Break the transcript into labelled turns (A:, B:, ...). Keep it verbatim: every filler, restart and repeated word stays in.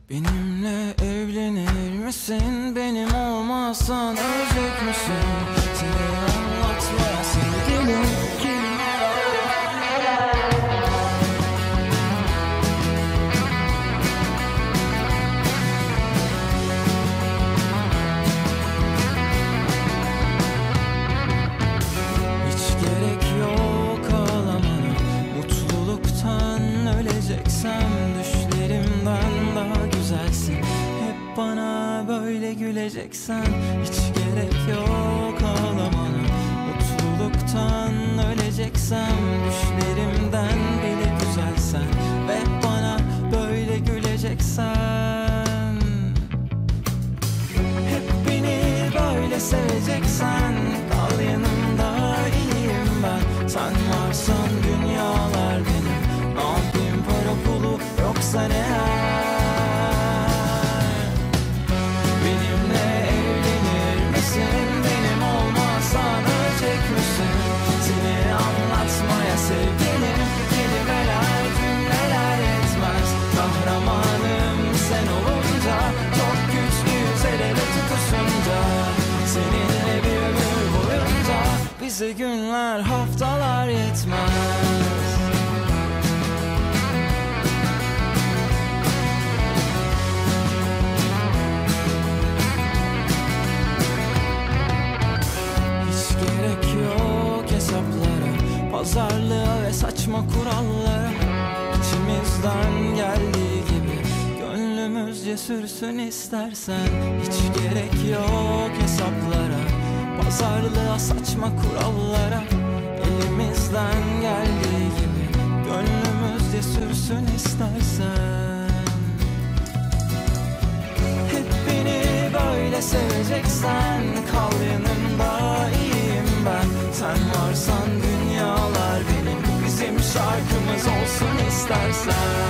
A: Benimle evlenir misin? Benim olmazsan ölecek misin? Seni anlatmaya sevgilim hiç gerek yok ağlamana. Mutluluktan öleceksem düşlerimden daha güzelsin. Hep bana böyle güleceksen hiç gerek yok ağlamana. Mutluluktan öleceksem düşlerimden bile güzelsen ve bana böyle güleceksen, hep beni böyle seveceksen kal yanımda, iyiyim ben. Sen varsan dünyalar benim. Ne yapayım para pulu yoksa ne her? Benimle evlenir misin? Benim olmazsan ölecek misin? Seni anlatmaya sevgilim kelimeler cümleler yetmez. Kahramanım sen olunca, çok güçlüyüz el ele tutuşunca. Seninle bir ömür boyunca bize günler haftalar yetmez. Hiç gerek yok hesaplara, pazarlığa ve saçma kurallara. İçimizden geldiği gibi gönlümüzce sürsün istersen. Hiç gerek yok hesaplara, pazarlığa, saçma kurallara. Elimizden geldiği gibi gönlümüzce sürsün istersen. Hep beni böyle seveceksen kal yanımda, iyiyim ben. Sen varsan dünyalar benim. Bizim şarkımız olsun istersen.